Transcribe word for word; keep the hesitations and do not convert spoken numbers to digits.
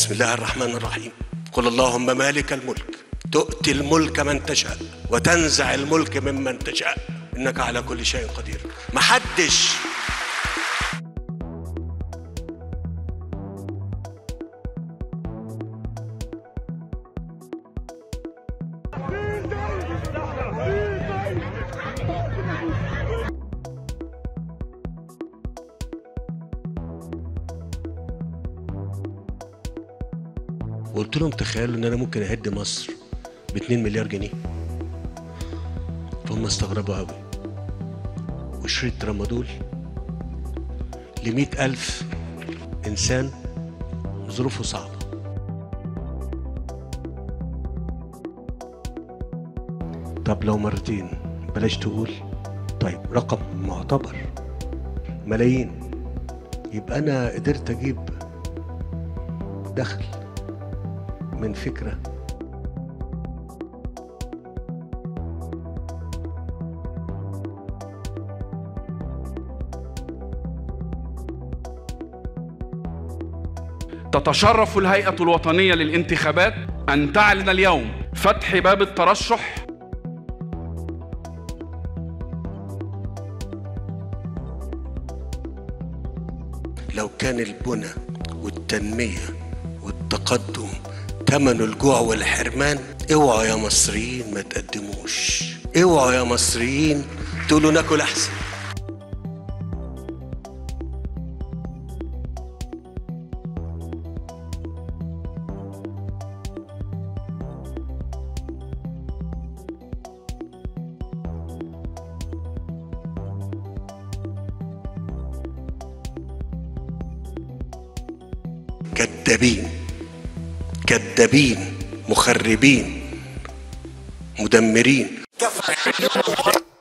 بسم الله الرحمن الرحيم. قل اللهم مالك الملك تؤتي الملك من تشاء وتنزع الملك ممن تشاء إنك على كل شيء قدير. محدش قلت لهم تخيلوا ان انا ممكن اهد مصر ب اتنين مليار جنيه، فهم استغربوا قوي. وشريط ترامادول ل مئة ألف انسان ظروفه صعبه. طب لو مرتين بلاش تقول، طيب رقم معتبر ملايين، يبقى انا قدرت اجيب دخل من فكرة. تتشرف الهيئة الوطنية للانتخابات أن تعلن اليوم فتح باب الترشح لو كان البنى والتنمية والتقدم ثمن الجوع والحرمان، اوعوا يا مصريين ما تقدموش، اوعوا يا مصريين تقولوا ناكل احسن. كذابين كذابين مخربين مدمرين.